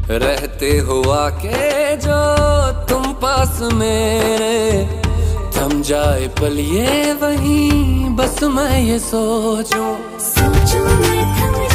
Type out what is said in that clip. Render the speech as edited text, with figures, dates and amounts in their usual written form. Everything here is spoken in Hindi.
रहते हुआ के जो तुम पास मेरे, थम जाए पल ये वहीं, बस मैं ये सोचूं मैं थम